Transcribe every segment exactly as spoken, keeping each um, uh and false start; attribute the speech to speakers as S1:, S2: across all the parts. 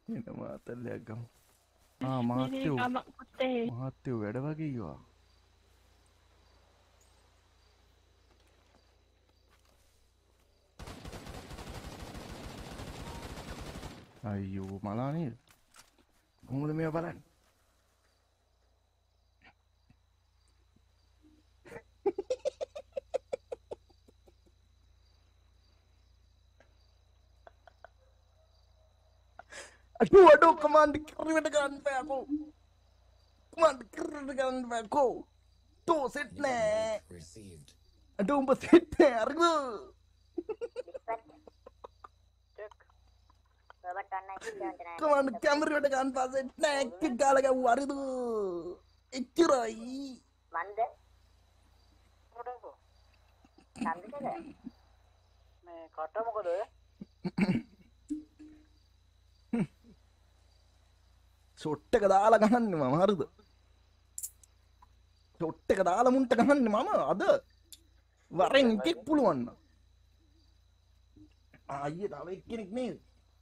S1: එන මාතල්ලයක් ගමු. ආ මහත්තයෝ
S2: ගමක් පුතේ.
S1: මහත්තයෝ වැඩ වගේ ඊවා. අයියෝ මලා නේද? කොහොමද මේව බලන්නේ? අඩෝ අඩෝ කමාන්ඩ් කිරිවට ගන්න බෑකෝ. කමාන්ඩ් කිරිවට ගන්න බෑකෝ. තෝ සෙට් නෑ. අඩෝ උඹ සෙට් නෑ අරගෝ. කමාන්ඩ් කැමරේට ගන්න පා සෙට් නෑ එක්ක ගාලා ගැව්වා අරදෝ. එච්චරයි.
S3: මන්ද මොකටද සම්දිකද මේ කට මොකද
S1: ෂොට් එක දාලා ගහන්නේ මම හරිද? ෂොට් එක දාලා මුන්ට ගහන්නේ මම අද වරෙන් එකෙක් පුළුවන් නම්. ආයේ තව එක්කෙනෙක් නේද?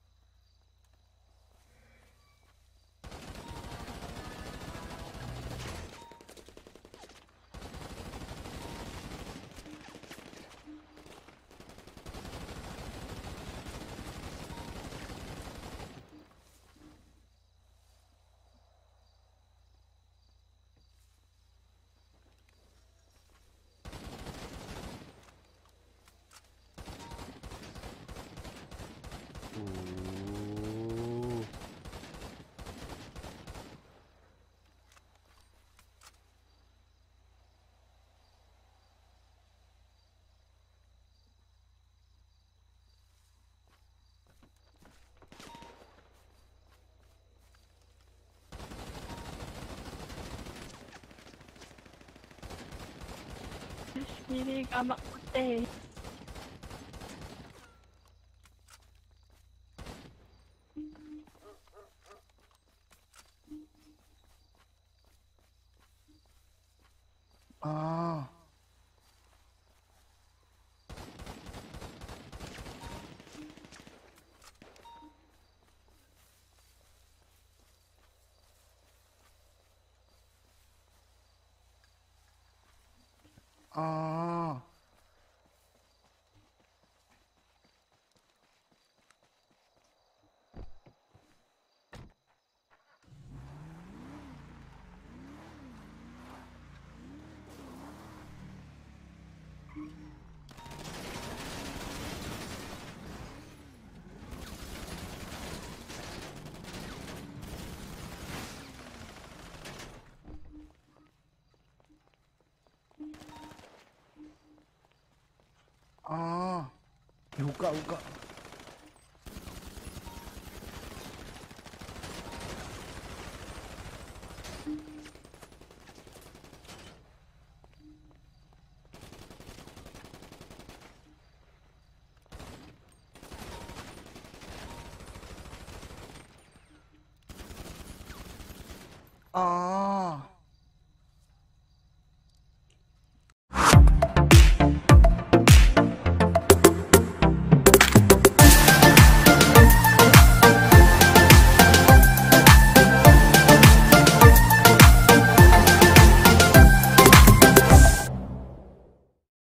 S2: Ini gama putih.
S1: Ah. Ah. Ah. Buka, buka. Ah.